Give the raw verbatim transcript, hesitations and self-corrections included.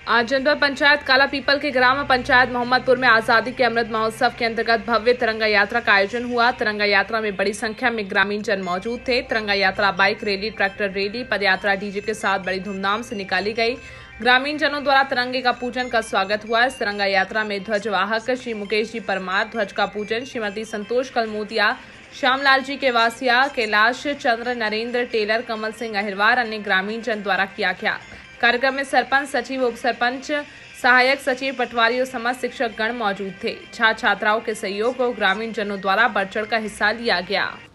आज जनपद पंचायत काला पीपल के ग्राम पंचायत मोहम्मदपुर में आजादी के अमृत महोत्सव के अंतर्गत भव्य तिरंगा यात्रा का आयोजन हुआ। तिरंगा यात्रा में बड़ी संख्या में ग्रामीण जन मौजूद थे। तिरंगा यात्रा बाइक रैली, ट्रैक्टर रैली, पदयात्रा डीजे के साथ बड़ी धूमधाम से निकाली गई। ग्रामीण जनों द्वारा तिरंगे का पूजन का स्वागत हुआ। इस तिरंगा यात्रा में ध्वजवाहक श्री मुकेश जी परमार, ध्वज का पूजन श्रीमती संतोष कलमोतिया, श्यामलाल जी केवासिया, कैलाश चंद्र, नरेंद्र टेलर, कमल सिंह अहिरवार, अन्य ग्रामीण जन द्वारा किया गया। कार्यक्रम में सरपंच, सचिव, उप सरपंच, सहायक सचिव, पटवारी और समस्त शिक्षक गण मौजूद थे। छात्र छात्राओं के सहयोग और ग्रामीण जनों द्वारा बढ़ चढ़ कर हिस्सा लिया गया।